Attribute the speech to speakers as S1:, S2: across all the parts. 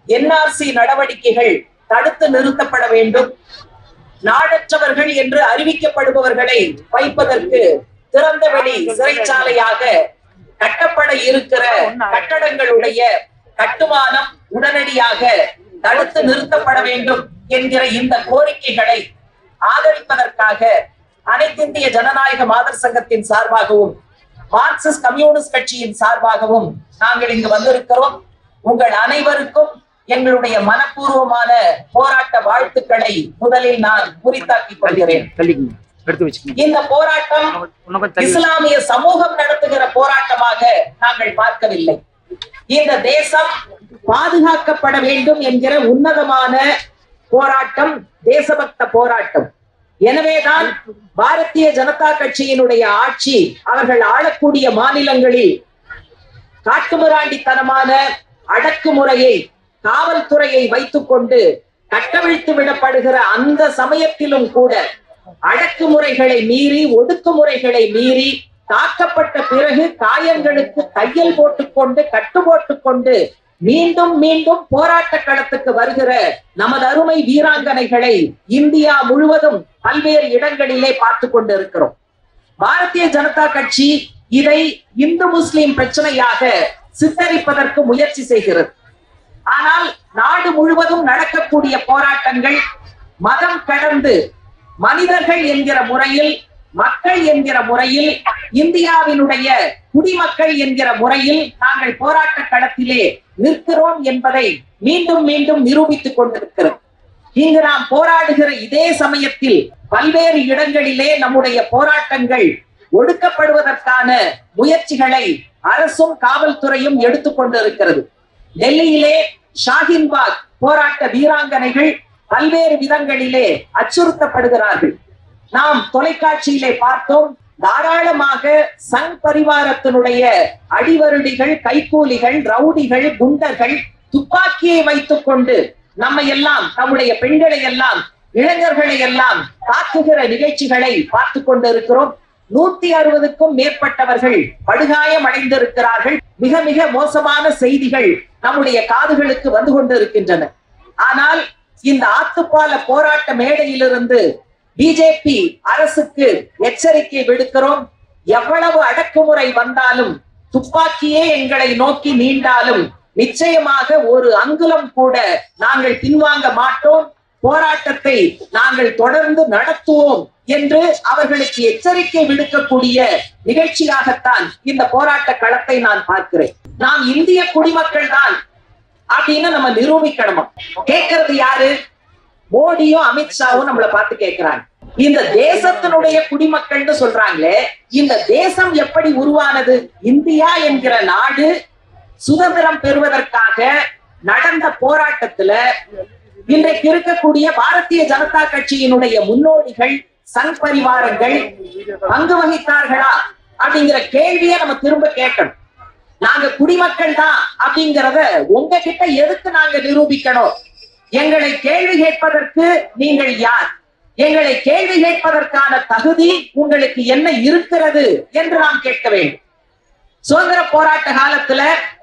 S1: NRC நடவடிக்கைகள் தடுத்து நிறுத்தப்பட வேண்டும். நாடற்றவர்கள் என்று அறிவிக்கப்படுபவர்களை வைப்பதற்கு திறந்தவெளி சிறைச்சாலையாக கட்டப்பட இருக்கிற கட்டடங்களுடைய கட்டுமானம் உடனடியாக தடுத்து நிறுத்தப்பட வேண்டும் என்கிற இந்த கோரிக்கைகளை ஆதரிப்பதற்காக அனைத்திந்திய ஜனநாயக மாதர் சங்கத்தின் சார்பாகவும் மார்க்சிஸ்ட் கம்யூனிஸ்ட் கட்சியின் சார்பாகவும் நாங்கள் இங்கு வந்திருக்கிறோம். உங்கள் அனைவருக்கும் எங்களுடைய மனப்பூர்வமான போராட்ட வாழ்த்துக்களை முதலில் நான் குறித்தாக்கிக் கொள்கிறேன். இந்த போராட்டம் இஸ்லாமிய சமூகம் நடத்துகிற போராட்டமாக நாங்கள் பார்க்கவில்லை. இந்த தேசம் பாதுகாக்கப்பட வேண்டும் என்கிற உன்னதமான போராட்டம், தேசபக்த போராட்டம். எனவேதான் பாரதிய ஜனதா கட்சியினுடைய ஆட்சி அவர்கள் ஆளக்கூடிய மாநிலங்களில் காட்டுமிராண்டித்தனமான அடக்குமுறையை, காவல்துறையை வைத்துக் கொண்டு கட்டவிழ்த்து விடப்படுகிற அந்த சமயத்திலும் கூட அடக்குமுறைகளை மீறி, ஒடுக்குமுறைகளை மீறி, தாக்கப்பட்ட பிறகு காயங்களுக்கு தையல் போட்டுக்கொண்டு, கட்டு போட்டுக்கொண்டு மீண்டும் மீண்டும் போராட்ட களத்துக்கு வருகிற நமது அருமை வீராங்கனைகளை இந்தியா முழுவதும் பல்வேறு இடங்களிலே பார்த்து கொண்டிருக்கிறோம். பாரதிய ஜனதா கட்சி இதை இந்து முஸ்லிம் பிரச்சனையாக சித்தரிப்பதற்கு முயற்சி செய்கிறது. ஆனால் நாடு முழுவதும் நடக்கக்கூடிய போராட்டங்கள் மதம் கடந்து மனிதர்கள் என்கிற முறையில், மக்கள் என்கிற முறையில், இந்தியாவினுடைய குடிமக்கள் என்கிற முறையில் நாங்கள் போராட்ட களத்திலே நிற்கிறோம் என்பதை மீண்டும் மீண்டும் நிரூபித்துக் கொண்டிருக்கிறோம். இங்கு நாம் போராடுகிற இதே சமயத்தில் பல்வேறு இடங்களிலே நம்முடைய போராட்டங்கள் ஒடுக்கப்படுவதற்கான முயற்சிகளை அரசும் காவல்துறையும் எடுத்துக் கொண்டிருக்கிறது. டெல்லியிலே ஷாஹின்பாக் போராட்ட வீராங்கனைகள் பல்வேறு விதங்களிலே அச்சுறுத்தப்படுகிறார்கள். நாம் தொலைக்காட்சியிலே பார்த்தோம். தாராளமாக சங் பரிவாரத்தினுடைய அடிவருடிகள், கைகூலிகள், ரவுடிகள், குண்டர்கள் துப்பாக்கியை வைத்துக் கொண்டு நம்மை எல்லாம், நம்முடைய பெண்களை எல்லாம், இளைஞர்களை எல்லாம் தாக்குகிற நிகழ்ச்சிகளை பார்த்து கொண்டு இருக்கிறோம். 160க்கும் மேற்பட்டவர்கள் படுகாயம் அடைந்திருக்கிறார்கள். மிக மிக மோசமான செய்திகள் நம்முடைய காதுகளுக்கு வந்து கொண்டிருக்கின்றன. ஆனால் இந்த ஆத்துப்பால போராட்ட மேடையிலிருந்து பிஜேபி அரசுக்கு எச்சரிக்கை விடுக்கிறோம். எவ்வளவு அடக்குமுறை வந்தாலும், துப்பாக்கியே எங்களை நோக்கி நீண்டாலும் நிச்சயமாக ஒரு அங்குலம் கூட நாங்கள் பின்வாங்க மாட்டோம். போராட்டத்தை நாங்கள் தொடர்ந்து நடத்துவோம் என்று அவர்களுக்கு எச்சரிக்கை விடுக்கக்கூடிய நிகழ்ச்சியாகத்தான் இந்த போராட்ட களத்தை நான் பார்க்கிறேன். நாம் இந்திய குடிமக்கள் தான் அப்படின்னு நம்ம நிரூபிக்கணுமா? கேட்கறது யாரு? மோடியும் அமித்ஷாவும் நம்மளை பார்த்து கேட்கிறாங்க. இந்த தேசத்தினுடைய குடிமக்கள்னு சொல்றாங்களே, இந்த தேசம் எப்படி உருவானது? இந்தியா என்கிற நாடு சுதந்திரம் பெறுவதற்காக நடந்த போராட்டத்துல இன்றைக்கு இருக்கக்கூடிய பாரதிய ஜனதா கட்சியினுடைய முன்னோடிகள், சங் பரிவாரங்கள் பங்கு வகித்தார்களா அப்படிங்கிற கேள்வியை நம்ம திரும்ப கேட்கணும். நாங்க குடிமக்கள் தான் அப்படிங்கிறத உங்ககிட்ட எதுக்கு நாங்க நிரூபிக்கணும்? எங்களை கேள்வி கேட்பதற்கு நீங்கள் யார்? எங்களை கேள்வி கேட்பதற்கான தகுதி உங்களுக்கு என்ன இருக்கிறது என்று நாம் கேட்க வேண்டும். சுதந்திர போராட்ட காலத்துல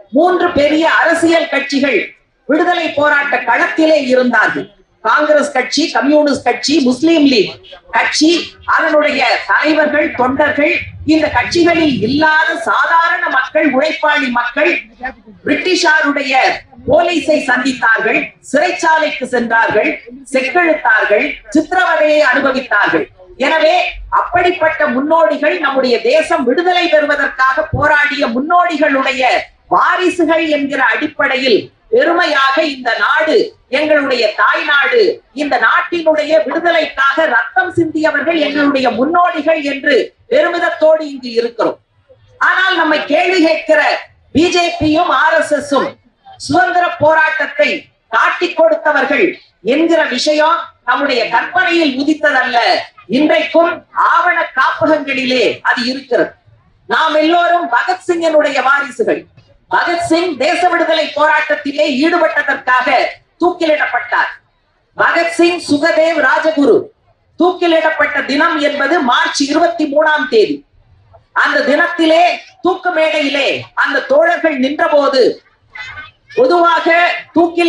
S1: 3 பெரிய அரசியல் கட்சிகள் விடுதலை போராட்ட களத்திலே இருந்தார்கள். காங்கிரஸ் கட்சி, கம்யூனிஸ்ட் கட்சி, முஸ்லீம் லீக் கட்சி, அதனுடைய தலைவர்கள், தொண்டர்கள், இந்த கட்சிகளில் இல்லாத சாதாரண மக்கள், உழைப்பாளி மக்கள் பிரிட்டிஷாருடைய போலீஸை சந்தித்தார்கள், சிறைச்சாலைக்கு சென்றார்கள், செக்கெழுத்தார்கள், சித்திரவதையை அனுபவித்தார்கள். எனவே அப்படிப்பட்ட முன்னோடிகள், நம்முடைய தேசம் விடுதலை பெறுவதற்காக போராடிய முன்னோடிகளுடைய வாரிசுகள் என்கிற அடிப்படையில் பெருமையாக இந்த நாடு எங்களுடைய தாய் நாடு, இந்த நாட்டினுடைய விடுதலைக்காக ரத்தம் சிந்தியவர்கள் எங்களுடைய முன்னோடிகள் என்று பெருமிதத்தோடு இங்கு இருக்கிறோம். ஆனால் நம்மை கேள்வி கேட்கிற பிஜேபியும் RSSம் சுதந்திர போராட்டத்தை காட்டிக் கொடுத்தவர்கள் என்கிற விஷயம் நம்முடைய கற்பனையில் உதித்ததல்ல. இன்றைக்கும் ஆவண காப்பகங்களிலே அது இருக்கிறது. நாம் எல்லோரும் பகத்சிங்கினுடைய வாரிசுகள். பகத்சிங் தேச விடுதலை போராட்டத்திலே ஈடுபட்டதற்காக தூக்கிலிடப்பட்டார். பகத்சிங், சுகதேவ், ராஜகுரு தூக்கிலிடப்பட்ட தினம் என்பது மார்ச் 23ஆம் தேதி. அந்த தினத்திலே தூக்கு மேடையிலே அந்த தோழர்கள் நின்ற போது பொதுவாக தூக்கில்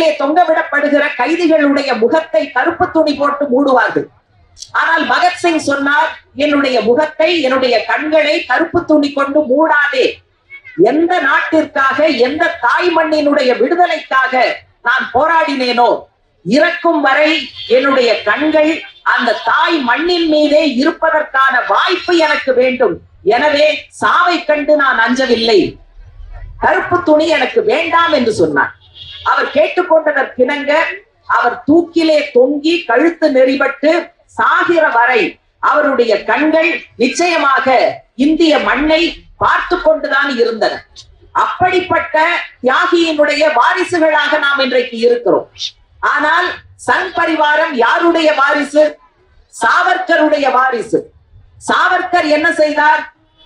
S1: தூக்கிலே தொங்கவிடப்படுகிற கைதிகளுடைய முகத்தை கருப்பு துணி போட்டு மூடுவார்கள். ஆனால் பகத்சிங் சொன்னார், என்னுடைய முகத்தை, என்னுடைய கண்களை கருப்பு துணி கொண்டு மூடாதே. எந்த நாட்டிற்காக, எந்த தாய் மண்ணினுடைய விடுதலைக்காக நான் போராடினேனோ இறக்கும் வரை என்னுடைய கண்கள் அந்த தாய் மண்ணின் மீதே இருப்பதற்கான வாய்ப்பு எனக்கு வேண்டும். எனவே சாவை கண்டு நான் அஞ்சவில்லை, கருப்பு துணி எனக்கு வேண்டாம் என்று சொன்னார். அவர் கேட்டுக்கொண்டதற்கிணங்க அவர் தூக்கிலே தொங்கி கழுத்து நெறிபட்டு சாகிற வரை அவருடைய கண்கள் நிச்சயமாக இந்திய மண்ணை பார்த்து கொண்டுதான் இருந்தன. அப்படிப்பட்ட தியாகியினுடைய வாரிசுகளாக நாம் இன்றைக்கு இருக்கிறோம். ஆனால் சங் பரிவாரம் யாருடைய வாரிசு? சாவர்கருடைய வாரிசு. சாவர்கர் என்ன செய்தார்?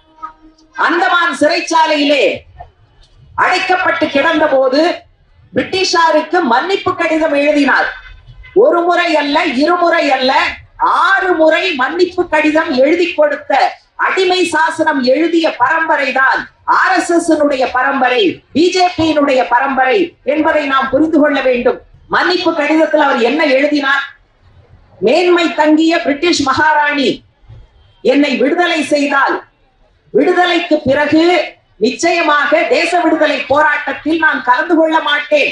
S1: அந்தமான் சிறைச்சாலையிலே அடைக்கப்பட்டு கிடந்த போது பிரிட்டிஷாருக்கு மன்னிப்பு கடிதம் எழுதினார். ஒரு முறை அல்ல, இருமுறை அல்ல, 6 முறை மன்னிப்பு கடிதம் எழுதி கொடுத்த அடிமை சாசனம் எழுதிய பரம்பரை தான் RSS பரம்பரை, பிஜேபியினுடைய பரம்பரை என்பதை நாம் புரிந்து கொள்ள வேண்டும். மன்னிப்பு கடிதத்தில் அவர் என்ன எழுதினார்? மேன்மை தங்கிய பிரிட்டிஷ் மகாராணி என்னை விடுதலை செய்தால் விடுதலைக்கு பிறகு நிச்சயமாக தேச விடுதலை போராட்டத்தில் நான் கலந்து கொள்ள மாட்டேன்.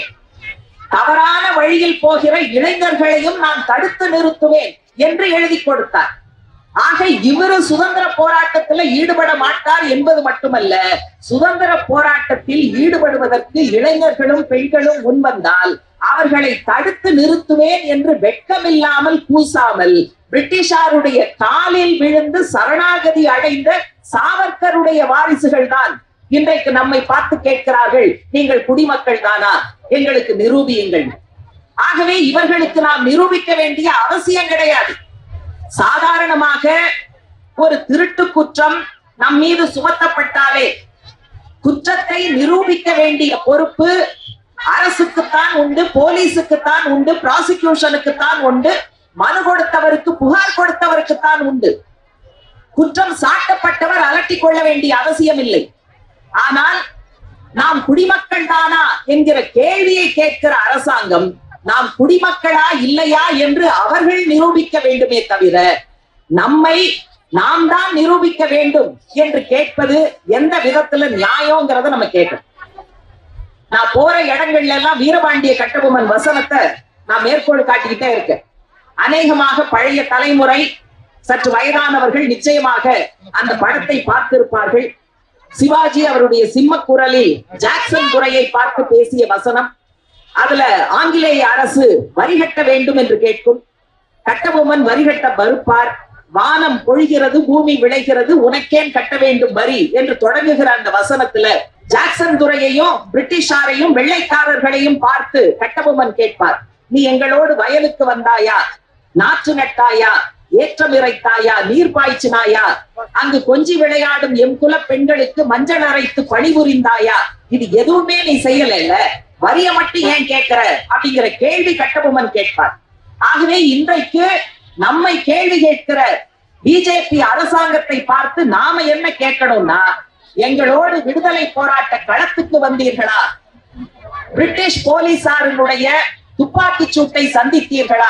S1: தவறான வழியில் போகிற இளைஞர்களையும் நான் தடுத்து நிறுத்துவேன் என்று எழுதி கொடுத்தார். ஆக இவரு சுதந்திர போராட்டத்தில் ஈடுபட மாட்டார் என்பது மட்டுமல்ல, சுதந்திர போராட்டத்தில் ஈடுபடுவதற்கு இளைஞர்களும் பெண்களும் முன்வந்தால் அவர்களை தடுத்து நிறுத்துவேன் என்று வெட்கமில்லாமல் கூசாமல் பிரிட்டிஷாருடைய காலில் விழுந்து சரணாகதி அடைந்த சாவர்கருடைய வாரிசுகள் தான் இன்றைக்கு நம்மை பார்த்து கேட்கிறார்கள், நீங்கள் குடிமக்கள் தானா, எங்களுக்கு நிரூபியுங்கள். ஆகவே இவர்களுக்கு நாம் நிரூபிக்க வேண்டிய அவசியம் கிடையாது. சாதாரணமாக ஒரு திருட்டு குற்றம் நம் மீது சுமத்தப்பட்டாலே குற்றத்தை நிரூபிக்க வேண்டிய பொறுப்பு அரசுக்குத்தான் உண்டு, போலீஸுக்குத்தான் உண்டு, ப்ராசிக்யூஷனுக்குத்தான் உண்டு, மனு கொடுத்தவருக்கு, புகார் கொடுத்தவருக்குத்தான் உண்டு. குற்றம் சாட்டப்பட்டவர் அலட்டிக் கொள்ள வேண்டிய அவசியம் இல்லை. ஆனால் நாம் குடிமக்கள் தானா என்கிற கேள்வியை கேட்கிற அரசாங்கம் நாம் குடிமக்களா இல்லையா என்று அவர்கள் நிரூபிக்க வேண்டுமே தவிர நம்மை நாம் தான் நிரூபிக்க வேண்டும் என்று கேட்பது எந்த விதத்துல நியாயங்கிறத நம்ம கேட்கணும். நான் போற இடங்கள்ல எல்லாம் வீரபாண்டிய கட்டபொம்மன் வசனத்தை நான் மேற்கோள் காட்டிக்கிட்டே இருக்கேன். அநேகமாக பழைய தலைமுறை சற்று வயதானவர்கள் நிச்சயமாக அந்த படத்தை பார்த்திருப்பார்கள். சிவாஜி அவருடைய சிம்ம குரலில் ஜாக்சன் துரையை பார்த்து பேசிய வசனம். அதுல ஆங்கிலேய அரசு வரிகட்ட வேண்டும் என்று கேட்கும். கட்டபொம்மன் வரிகட்ட மறுப்பார். வானம் பொழிகிறது, பூமி விளைகிறது, உனக்கேன் கட்ட வேண்டும் வரி என்று தொடங்குகிற அந்த வசனத்துல ஜாக்சன் துரையையும் பிரிட்டிஷாரையும் வெள்ளைக்காரர்களையும் பார்த்து கட்டபொம்மன் கேட்பார், நீ எங்களோடு வயலுக்கு வந்தாயா, நாற்று நட்டாயா, ஏற்றம் இறைத்தாயா, நீர் பாய்ச்சினாயா, அங்கு கொஞ்சி விளையாடும் எம் குல பெண்களுக்கு மஞ்சள் அரைத்து பணிபுரிந்தாயா, இது எதுவுமே நீ செய்யல, வரிய மட்டும் ஏன் கேட்கிற அப்படிங்கிற கேள்வி கட்டபொம்மன் கேட்பார். ஆகவே இன்றைக்கு நம்மை கேள்வி கேட்கிற பிஜேபி அரசாங்கத்தை பார்த்து நாம என்ன கேட்கணும்னா, எங்களோடு விடுதலை போராட்ட களத்துக்கு வந்தீர்களா, பிரிட்டிஷ் போலீசாரினுடைய துப்பாக்கி சூட்டை சந்தித்தீர்களா,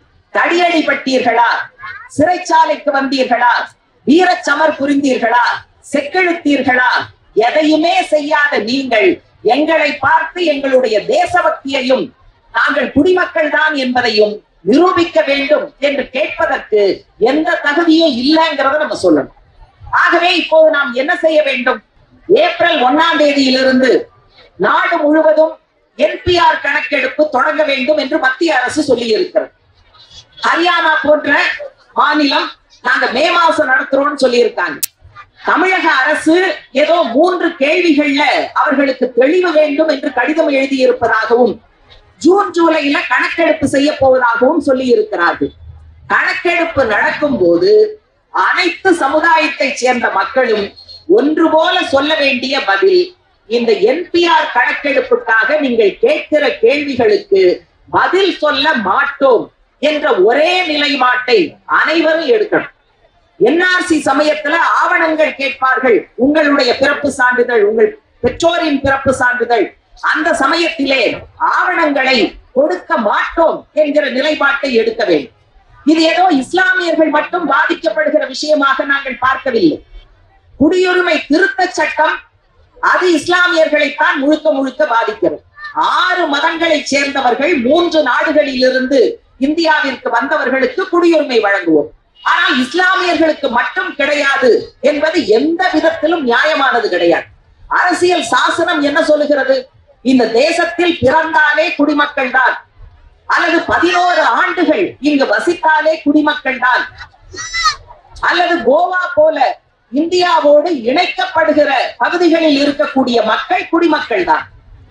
S1: தடியடி பட்டீர்களா, சிறைச்சாலைக்கு வந்தீர்களா, வீரச்சமர் புரிந்தீர்களா, செக்கெழுத்தீர்களா, எதையுமே செய்யாத நீங்கள் எங்களை பார்த்து எங்களுடைய தேசபக்தியையும் நாங்கள் குடிமக்கள் தான் என்பதையும் நிரூபிக்க வேண்டும் என்று கேட்பதற்கு எந்த தகுதியும் இல்லைங்கிறத நம்ம சொல்லணும். ஆகவே இப்போது நாம் என்ன செய்ய வேண்டும்? ஏப்ரல் 1ஆம் தேதியிலிருந்து நாடு முழுவதும் NPR கணக்கெடுப்பு தொடங்க வேண்டும் என்று மத்திய அரசு சொல்லி இருக்கிறது. ஹரியானா போன்ற மாநிலம் நாங்க மே மாசம் நடத்துறோம்னு சொல்லி இருக்காங்க. தமிழக அரசு ஏதோ 3 கேள்விகள்ல அவர்களுக்கு தெளிவு வேண்டும் என்று கடிதம் எழுதி இருப்பதாகவும் ஜூன் ஜூலையில கணக்கெடுப்பு செய்ய போவதாகவும் சொல்லி இருக்கிறார்கள். கணக்கெடுப்பு நடக்கும் போது அனைத்து சமுதாயத்தை சேர்ந்த மக்களும் ஒன்று போல சொல்ல வேண்டிய பதில், இந்த NPR கணக்கெடுப்புக்காக நீங்கள் கேட்கிற கேள்விகளுக்கு பதில் சொல்ல மாட்டோம் என்ற ஒரே நிலைப்பாட்டை அனைவரும் எடுக்கணும். NRC சமயத்துல ஆவணங்கள் கேட்பார்கள், உங்களுடைய பிறப்பு சான்றிதழ், உங்கள் பெற்றோரின் பிறப்பு சான்றிதழ். அந்த சமயத்திலே ஆவணங்களை கொடுக்க மாட்டோம் என்கிற நிலைப்பாட்டை எடுக்க வேண்டும். இது ஏதோ இஸ்லாமியர்கள் மட்டும் பாதிக்கப்படுகிற விஷயமாக நாங்கள் பார்க்கவில்லை. குடியுரிமை திருத்த சட்டம் அது இஸ்லாமியர்களைத்தான் முழுக்க முழுக்க பாதிக்கிறது. 6 மதங்களைச் சேர்ந்தவர்கள் 3 நாடுகளில் இருந்து இந்தியாவிற்கு வந்தவர்களுக்கு குடியுரிமை வழங்குவோம். ஆனால் இஸ்லாமியர்களுக்கு மட்டும் கிடையாது என்பது எந்த விதத்திலும் நியாயமானது கிடையாது. அரசியல் சாசனம் என்ன சொல்லுகிறது? இந்த தேசத்தில் பிறந்தாலே குடிமக்கள் தான், அல்லது 11 ஆண்டுகள் இங்கு வசித்தாலே குடிமக்கள் தான், அல்லது கோவா போல இந்தியாவோடு இணைக்கப்படுகிற பகுதிகளில் இருக்கக்கூடிய மக்கள் குடிமக்கள் தான்.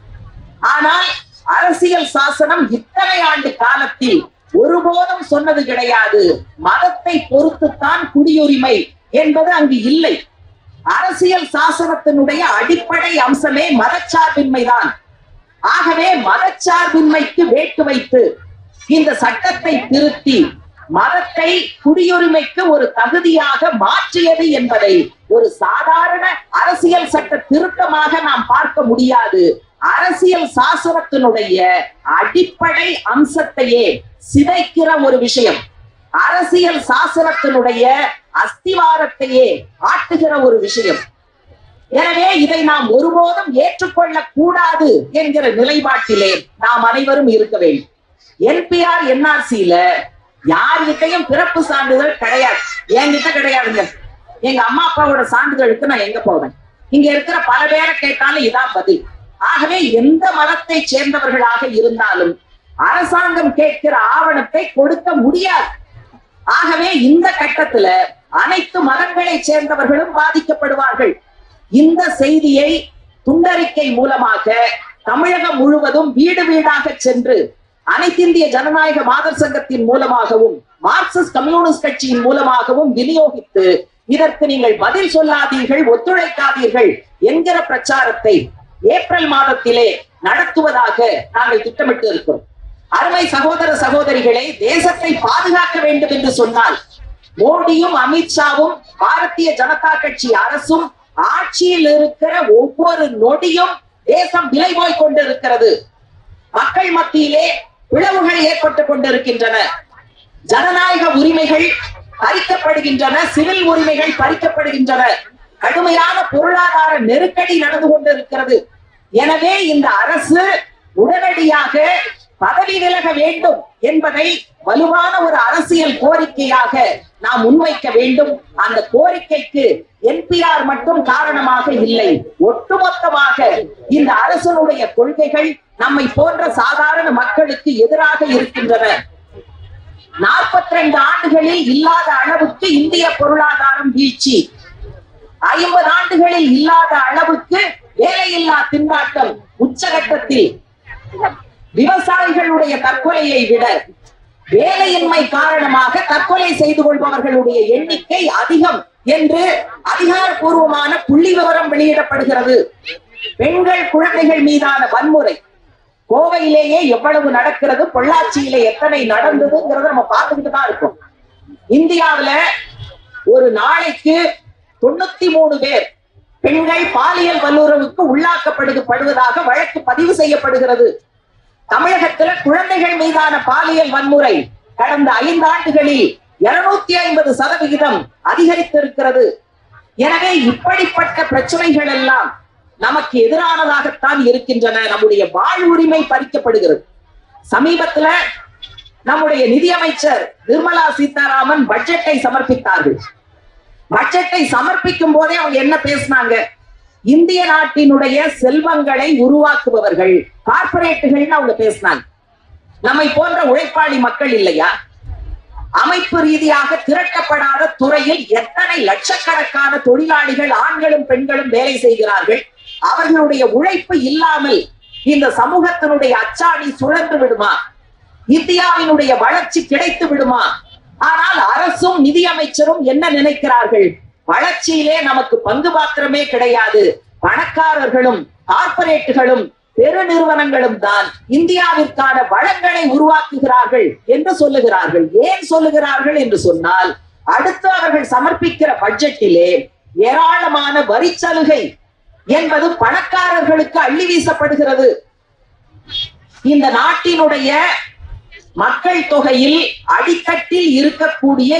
S1: ஆனால் அரசியல் சாசனம் இத்தனை ஆண்டு காலத்தில் ஒருபோதும் சொன்னது கிடையாது மதத்தை பொறுத்துத்தான் குடியுரிமை என்பது அங்கு இல்லை. அரசியல் சாசனத்தினுடைய அடிப்படை அம்சமே மதச்சார்பின்மைதான். ஆகவே மதச்சார்பின்மைக்கு வேட்டு வைத்து இந்த சட்டத்தை திருத்தி மதத்தை குடியுரிமைக்கு ஒரு தகுதியாக மாற்றியது என்பதை ஒரு சாதாரண அரசியல் சட்ட திருத்தமாக நாம் பார்க்க முடியாது. அரசியல் சாசனத்தினுடைய அடிப்படை அம்சத்தையே சிதைக்கிற ஒரு விஷயம், அரசியல் சாசனத்தினுடைய அஸ்திவாரத்தையே ஆட்டுகிற ஒரு விஷயம். எனவே இதை நாம் ஒருபோதும் ஏற்றுக்கொள்ள கூடாது என்கிற நிலைப்பாட்டிலே நாம் அனைவரும் இருக்க வேண்டும். என்பிஆர் என்ஆர்சியில யார்கிட்டையும் பிறப்பு சான்றிதழ் கிடையாது. என்கிட்ட கிடையாதுங்க. எங்க அம்மா அப்பாவோட சான்றிதழுக்கு நான் எங்க போவேன்? இங்க இருக்கிற பல பேரை கேட்டாலும் இதான் பதில். ஆகவே எந்த மதத்தை சேர்ந்தவர்களாக இருந்தாலும் அரசாங்கம் கேட்கிற ஆவணத்தை கொடுக்க முடியாது. ஆகவே இந்த கட்டத்துல அனைத்து மதங்களை சேர்ந்தவர்களும் பாதிக்கப்படுவார்கள். இந்த செய்தியை துண்டறிக்கை மூலமாக தமிழகம் முழுவதும் வீடு வீடாக சென்று அனைத்திந்திய ஜனநாயக மாதர் சங்கத்தின் மூலமாகவும் மார்க்சிஸ்ட் கம்யூனிஸ்ட் கட்சியின் மூலமாகவும் விநியோகித்து இதற்கு நீங்கள் பதில் சொல்லாதீர்கள், ஒத்துழைக்காதீர்கள் என்கிற பிரச்சாரத்தை ஏப்ரல் மாதத்திலே நடத்துவதாக நாங்கள் திட்டமிட்டு இருக்கிறோம். அருமை சகோதர சகோதரிகளை, தேசத்தை பாதுகாக்க வேண்டும் என்று சொன்னால் மோடியும் அமித்ஷாவும் பாரதிய ஜனதா கட்சி அரசும் ஆட்சியில் இருக்கிற ஒவ்வொரு நொடியும் தேசம் விலை போய் கொண்டிருக்கிறது. மக்கள் மத்தியிலே பிளவுகள் ஏற்பட்டுக் கொண்டிருக்கின்றன. ஜனநாயக உரிமைகள் பறிக்கப்படுகின்றன, சிவில் உரிமைகள் பறிக்கப்படுகின்றன. கடுமையான பொருளாதார நெருக்கடி நடந்து கொண்டிருக்கிறது. எனவே இந்த அரசு உடனடியாக பதவி விலக வேண்டும் என்பதை வலுவான ஒரு அரசியல் கோரிக்கையாக நாம் முன்வைக்க வேண்டும். அந்த கோரிக்கைக்கு என்பிஆர் மட்டும் காரணமாக இல்லை, ஒட்டுமொத்தமாக இந்த அரசனுடைய கொள்கைகள் நம்மை போன்ற சாதாரண மக்களுக்கு எதிராக இருக்கின்றன. 42 ஆண்டுகளில் இல்லாத அளவுக்கு இந்திய பொருளாதாரம் வீழ்ச்சி, 50 ஆண்டுகளில் இல்லாத அளவுக்கு வேலையில்லா திண்டாட்டம் உச்சகட்டத்தில், விவசாயிகளுடைய தற்கொலையை விட வேலையின்மை காரணமாக தற்கொலை செய்து கொள்பவர்களுடைய எண்ணிக்கை அதிகம் என்று அதிகாரப்பூர்வமான புள்ளி விவரம் வெளியிடப்படுகிறது. பெண்கள் குழந்தைகள் மீதான வன்முறை கோவையிலேயே எவ்வளவு நடக்கிறது, பொள்ளாச்சியிலே எத்தனை நடந்ததுங்கிறத நம்ம பார்த்துக்கிட்டு தான் இருக்கோம். இந்தியாவில ஒரு நாளைக்கு 93 பேர் பெண்கள் பாலியல் வல்லுறவுக்கு உள்ளாக்கப்படுவதாக வழக்கு பதிவு செய்யப்படுகிறது. தமிழகத்துல குழந்தைகள் மீதான பாலியல் வன்முறை கடந்த 5 ஆண்டுகளில் 250% அதிகரித்திருக்கிறது. எனவே இப்படிப்பட்ட பிரச்சனைகள் எல்லாம் நமக்கு எதிரானதாகத்தான் இருக்கின்றன. நம்முடைய வாழ்வுரிமை பறிக்கப்படுகிறது. சமீபத்துல நம்முடைய நிதியமைச்சர் நிர்மலா சீதாராமன் பட்ஜெட்டை சமர்ப்பித்தார்கள். பட்ஜெட்டை சமர்ப்பிக்கும் போதே அவங்க என்ன பேசினாங்க? இந்திய நாட்டினுடைய செல்வங்களை உருவாக்குபவர்கள் கார்பரேட்டுகள் அவங்க பேசினாங்க. நம்மை போன்ற உழைப்பாளி மக்கள் இல்லையா? அமைப்பு ரீதியாக திரட்டப்படாத துறையில் எத்தனை லட்சக்கணக்கான தொழிலாளிகள் ஆண்களும் பெண்களும் வேலை செய்கிறார்கள். அவர்களுடைய உழைப்பு இல்லாமல் இந்த சமூகத்தினுடைய அச்சாணி சுழன்று விடுமா? இந்தியாவினுடைய வளர்ச்சி கிடைத்து விடுமா? ஆனால் அரசும் நிதியமைச்சரும் என்ன நினைக்கிறார்கள்? வளர்ச்சியிலே நமக்கு பங்கு பாத்திரமே கிடையாது, பணக்காரர்களும் கார்பரேட்டுகளும் பெருநிறுவனங்களும் தான் இந்தியாவிற்கான வளங்களை உருவாக்குகிறார்கள் என்று சொல்லுகிறார்கள். ஏன் சொல்லுகிறார்கள் என்று சொன்னால், அடுத்து அவர்கள் சமர்ப்பிக்கிற பட்ஜெட்டிலே ஏராளமான வரி சலுகை என்பது பணக்காரர்களுக்கு அள்ளி வீசப்படுகிறது. இந்த நாட்டினுடைய மக்கள் தொகையில் அடித்தட்டில் இருக்கக்கூடிய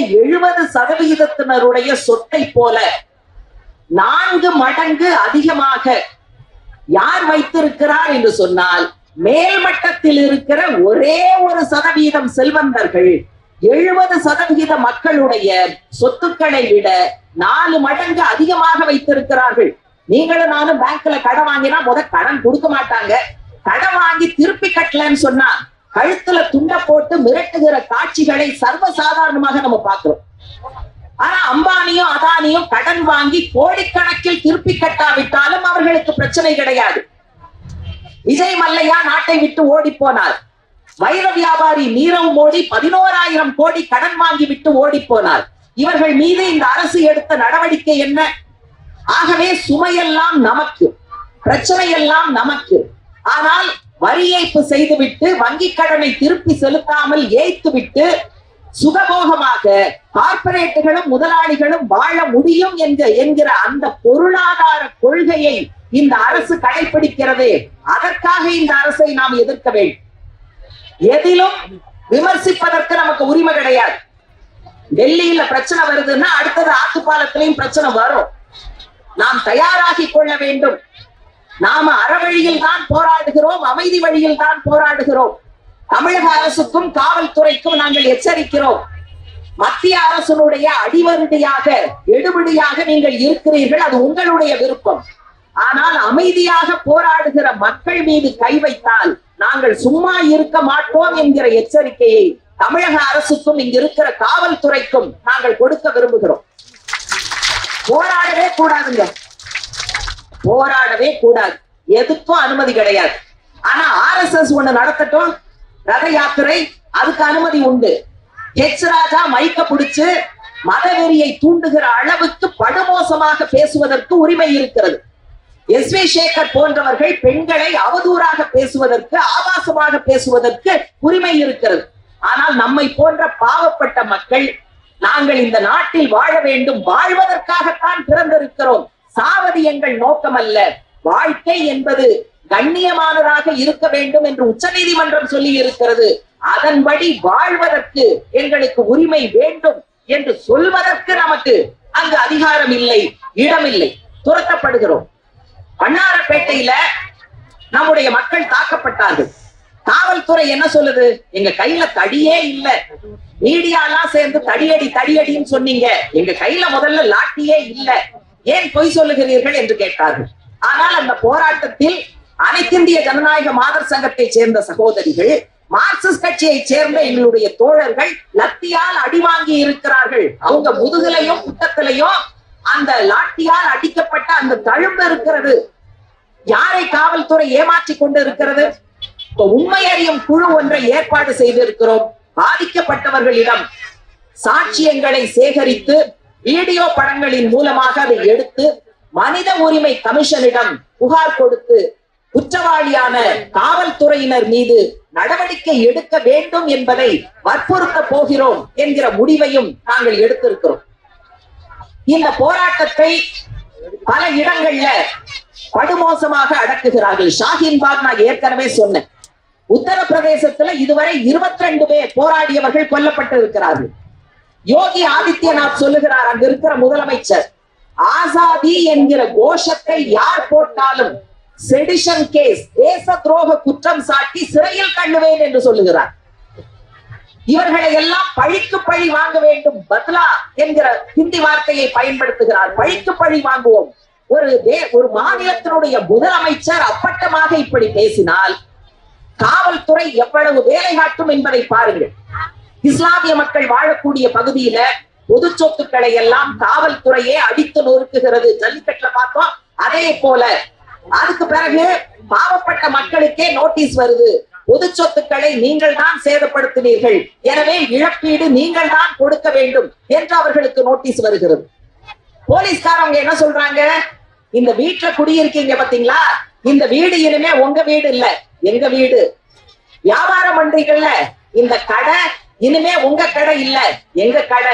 S1: 70% சொத்தை போல 4 மடங்கு அதிகமாக யார் வைத்திருக்கிறார் என்று சொன்னால், மேல்மட்டத்தில் இருக்கிற ஒரே ஒரு சதவீதம் செல்வந்தர்கள் 70% மக்களுடைய சொத்துக்களை விட 4 மடங்கு அதிகமாக வைத்திருக்கிறார்கள். நீங்களும் நானும் பேங்க்ல கடன் வாங்கினா கடன் கொடுக்க மாட்டாங்க. கடன் வாங்கி திருப்பி கட்டலன்னு சொன்னா கழுத்துல துண்ட போட்டு மிரட்டுகிற காட்சிகளை சர்வசாதாரணமாக நம்ம பார்க்கிறோம். ஆனா அம்பானியும் அதானியும் கடன் வாங்கி கோடிக்கணக்கில் திருப்பி கட்டாவிட்டாலும் அவர்களுக்கு பிரச்சனை கிடையாது. விஜய் மல்லையா நாட்டை விட்டு ஓடி போனார். வைர வியாபாரி நீரவ் மோடி 11,000 கோடி கடன் வாங்கி விட்டு ஓடி போனார். இவர்கள் மீது இந்த அரசு எடுத்த நடவடிக்கை என்ன? ஆகவே சுமையெல்லாம் நமக்கு, பிரச்சனை எல்லாம் நமக்கு. ஆனால் வரி ஏய்ப்பு செய்துவிட்டு வங்கி கடனை திருப்பி செலுத்தாமல் ஏய்த்து விட்டு சுகபோகமாக கார்ப்பரேட்டுகளும் முதலாளிகளும் வாழ முடியும் என்கிற அந்த பொருளாதார கொள்கையை இந்த அரசு கடைபிடிக்கிறது. அதற்காக இந்த அரசை நாம் எதிர்க்க வேண்டும். எதிலும் விமர்சிப்பதற்கு நமக்கு உரிமை கிடையாது. டெல்லியில பிரச்சனை வருதுன்னா அடுத்தது ஆத்துப்பாலத்திலையும் பிரச்சனை வரும். நாம் தயாராகி கொள்ள வேண்டும். நாம அறவழியில் தான் போராடுகிறோம், அமைதி வழியில் தான் போராடுகிறோம். தமிழக அரசுக்கும் காவல்துறைக்கும் நாங்கள் எச்சரிக்கிறோம். மத்திய அரசினுடைய அடிவருடியாக எடுபடியாக நீங்கள் இருக்கிறீர்கள், அது உங்களுடைய விருப்பம். ஆனால் அமைதியாக போராடுகிற மக்கள் மீது கை வைத்தால் நாங்கள் சும்மா இருக்க மாட்டோம் என்கிற எச்சரிக்கையை தமிழக அரசுக்கும் இங்க இருக்கிற காவல்துறைக்கும் நாங்கள் கொடுக்க விரும்புகிறோம். போராடவே கூடாதுங்க, போராடவே கூடாது. எதுக்கும் அனுமதி கிடையாது. ஆனா RSS ஒண்ணு நடத்தட்டும், ரத யாத்திரை, அதுக்கு அனுமதி உண்டு. ஹெச் ராஜா மைக்க பிடிச்சு மதவெறியை தூண்டுகிற அளவுக்கு படுமோசமாக பேசுவதற்கு உரிமை இருக்கிறது. SV சேகர் போன்றவர்கள் பெண்களை அவதூறாக பேசுவதற்கு, ஆபாசமாக பேசுவதற்கு உரிமை இருக்கிறது. ஆனால் நம்மை போன்ற பாவப்பட்ட மக்கள் நாங்கள் இந்த நாட்டில் வாழ வேண்டும், வாழ்வதற்காகத்தான் பிறந்திருக்கிறோம். சாவது எங்கள் நோக்கம் அல்ல. வாழ்க்கை என்பது கண்ணியமானதாக இருக்க வேண்டும் என்று உச்சநீதிமன்றம் சொல்லி இருக்கிறது. அதன்படி வாழ்வதற்கு எங்களுக்கு உரிமை வேண்டும் என்று சொல்வதற்கு நமக்கு அங்கு அதிகாரம் இல்லை, இடமில்லை, துரத்தப்படுகிறோம். வண்ணாரப்பேட்டையில நம்முடைய மக்கள் தாக்கப்பட்டார்கள். காவல்துறை என்ன சொல்லுது? எங்க கையில தடியே இல்ல. மீடியா எல்லாம் சேர்ந்து தடியடின்னு சொன்னீங்க, எங்க கையில முதல்ல லாட்டியே இல்ல, ஏன் பொய் சொல்லுகிறீர்கள் என்று கேட்டார்கள். ஆனால் அந்த போராட்டத்தில் அனைத்திந்திய ஜனநாயக மாதர் சங்கத்தை சேர்ந்த சகோதரிகள், மார்க்சிஸ்ட் கட்சியை சேர்ந்த எங்களுடைய தோழர்கள் லத்தியால் அடி வாங்கி இருக்கிறார்கள். அவங்க முதுகலையும் புத்தத்திலையும் அந்த லாட்டியால் அடிக்கப்பட்ட அந்த தழும்பு இருக்கிறது. யாரை காவல்துறை ஏமாற்றி கொண்டு இருக்கிறது? உண்மை அறியும் குழு ஒன்றை ஏற்பாடு செய்திருக்கிறோம். பாதிக்கப்பட்டவர்களிடம் சாட்சியங்களை சேகரித்து வீடியோ படங்களின் மூலமாக அதை எடுத்து மனித உரிமை கமிஷனிடம் புகார் கொடுத்து குற்றவாளியான காவல்துறையினர் மீது நடவடிக்கை எடுக்க வேண்டும் என்பதை வற்புறுத்த போகிறோம் என்கிற முடிவையும் நாங்கள் எடுத்திருக்கிறோம். இந்த போராட்டத்தை பல இடங்கள்ல படுமோசமாக அடக்குகிறார்கள். ஷாஹின்பாக் நான் ஏற்கனவே சொன்னேன். உத்தரப்பிரதேசத்துல இதுவரை 22 பேர் போராடியவர்கள் கொல்லப்பட்டு இருக்கிறார்கள். யோகி ஆதித்யநாத் சொல்லுகிறார், அங்க இருக்கிற முதலமைச்சர், ஆசாதி என்கிற கோஷத்தை யார் போட்டாலும் செடிஷன் கேஸ், தேச துரோக குற்றம் சாட்டி சிறையில் தள்ளுவேன் என்று சொல்லுகிறார். இவர்களை எல்லாம் பழிக்கு பழி வாங்க வேண்டும், பத்லா என்கிற ஹிந்தி வார்த்தையை பயன்படுத்துகிறார். பழிக்கு பழி வாங்குவோம். ஒரு மாநிலத்தினுடைய முதலமைச்சர் அப்பட்டமாக இப்படி பேசினால் காவல்துறை எவ்வளவு வேலை காட்டும் என்பதை பாருங்கள். இஸ்லாமிய மக்கள் வாழக்கூடிய பகுதியில பொது சொத்துக்களை எல்லாம் காவல்துறையே அடித்து நொறுக்குகிறது. ஜல்லிக்கட்டுல பார்த்தோம். அதே போல அதுக்கு பிறகு பாவப்பட்ட மக்களுக்கே நோட்டீஸ் வருது, பொது சொத்துக்களை நீங்கள் தான் சேதப்படுத்தினீர்கள், எனவே இழப்பீடு நீங்கள் தான் கொடுக்க வேண்டும் என்று அவர்களுக்கு நோட்டீஸ் வருகிறது. போலீஸ்காரங்க என்ன சொல்றாங்க? இந்த வீட்டுல குடியிருக்கீங்க பாத்தீங்களா, இந்த வீடு இனிமே உங்க வீடு இல்ல, எங்க வீடு. வியாபாரம் பண்றீங்கல்ல, இந்த கடை இனிமே உங்க கடை இல்ல, எங்க கடை.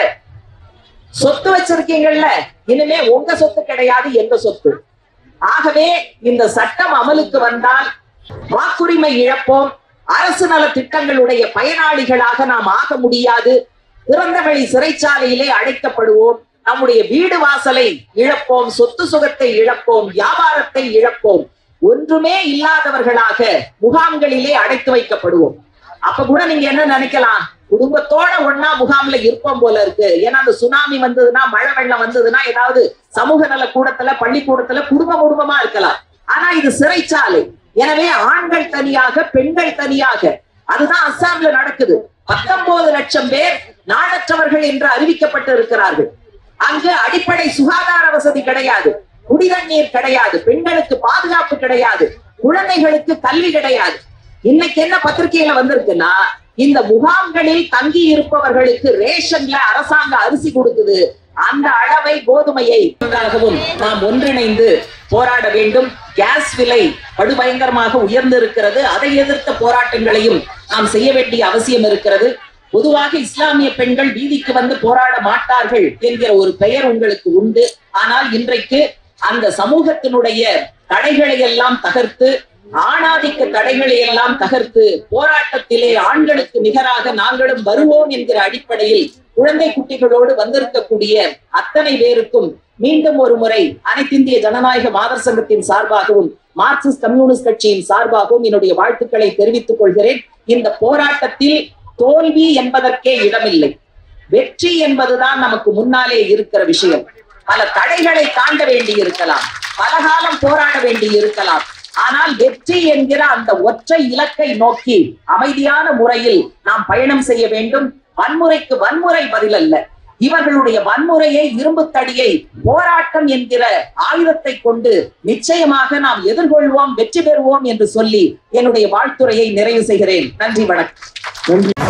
S1: சொத்து வச்சிருக்கீங்கல்ல, இனிமே உங்க சொத்து கிடையாது, எங்க சொத்து. ஆகவே இந்த சட்டம் அமலுக்கு வந்தால் வாக்குரிமை இழப்போம், அரசு நல திட்டங்களுடைய பயனாளிகளாக நாம் ஆக முடியாது. திறந்தவெளி சிறைச்சாலையிலே அடைக்கப்படுவோம். நம்முடைய வீடு வாசலை இழப்போம், சொத்து சுகத்தை இழப்போம், வியாபாரத்தை இழப்போம். ஒன்றுமே இல்லாதவர்களாக முகாம்களிலே அடைத்து வைக்கப்படுவோம். அப்ப கூட நீங்க என்ன நினைக்கலாம், குடும்பத்தோட ஒன்னா முகாம்ல இருப்போம் போல இருக்கு. ஏன்னா அந்த சுனாமி வந்ததுன்னா, மழை வெள்ளம் வந்ததுன்னா, ஏதாவது சமூக நல கூடத்துல, பள்ளிக்கூடத்துல குடும்பமா இருக்கலாம். ஆனா இது சிறைச்சாலை. எனவே ஆண்கள் தனியாக, பெண்கள் தனியாக. அதுதான் அஸ்ஸாம்ல நடக்குது. 19 லட்சம் பேர் நாடற்றவர்கள் என்று அறிவிக்கப்பட்டு இருக்கிறார்கள். அங்கு அடிப்படை சுகாதார வசதி கிடையாது, குடிதண்ணீர் கிடையாது, பெண்களுக்கு பாதுகாப்பு கிடையாது, குழந்தைகளுக்கு கல்வி கிடையாது. இன்னைக்கு என்ன பத்திரிகையில வந்திருக்குன்னா, இந்த முகாம்களில் தங்கி இருப்பவர்களுக்கு ரேஷன்ல அரசாங்க அரிசி கொடுக்குது. அந்த அளவை கோதுமையை நாம் ஒன்றிணைந்து போராட வேண்டும். கேஸ் விலை படுபயங்கரமாக உயர்ந்து இருக்கிறது. அதை எதிர்த்த போராட்டங்களையும் நாம் செய்ய வேண்டிய அவசியம் இருக்கிறது. பொதுவாக இஸ்லாமிய பெண்கள் வீதிக்கு வந்து போராட மாட்டார்கள் என்கிற ஒரு பெயர் உங்களுக்கு உண்டு. ஆனால் இன்றைக்கு அந்த சமூகத்தினுடைய தடைகளை எல்லாம் தகர்த்து, ஆணாதிக்க தடைகளை எல்லாம் தகர்த்து, போராட்டத்திலே ஆண்களுக்கு நிகராக நாங்களும் வருவோம் என்கிற அடிப்படையில் குழந்தை குட்டிகளோடு வந்திருக்கக்கூடிய அத்தனை பேருக்கும் மீண்டும் ஒரு முறை அனைத்திந்திய ஜனநாயக மாதர் சங்கத்தின் சார்பாகவும் மார்க்சிஸ்ட் கம்யூனிஸ்ட் கட்சியின் சார்பாகவும் என்னுடைய வாழ்த்துக்களை தெரிவித்துக் கொள்கிறேன். இந்த போராட்டத்தில் தோல்வி என்பதற்கே இடமில்லை. வெற்றி என்பதுதான் நமக்கு முன்னாலே இருக்கிற விஷயம். பல தடைகளை தாண்ட வேண்டி இருக்கலாம், பல காலம் போராட வேண்டி இருக்கலாம். ஆனால் வெற்றி என்கிற அந்த ஒற்றை இலக்கை நோக்கி அமைதியான முறையில் நாம் பயணம் செய்ய வேண்டும். வன்முறைக்கு வன்முறை பதில் அல்ல. இவர்களுடைய வன்முறையை, இரும்பு தடியை போராட்டம் என்கிற ஆயுதத்தை கொண்டு நிச்சயமாக நாம் எதிர்கொள்வோம், வெற்றி பெறுவோம் என்று சொல்லி என்னுடைய வாழ்த்துரையை நிறைவு செய்கிறேன். நன்றி, வணக்கம்.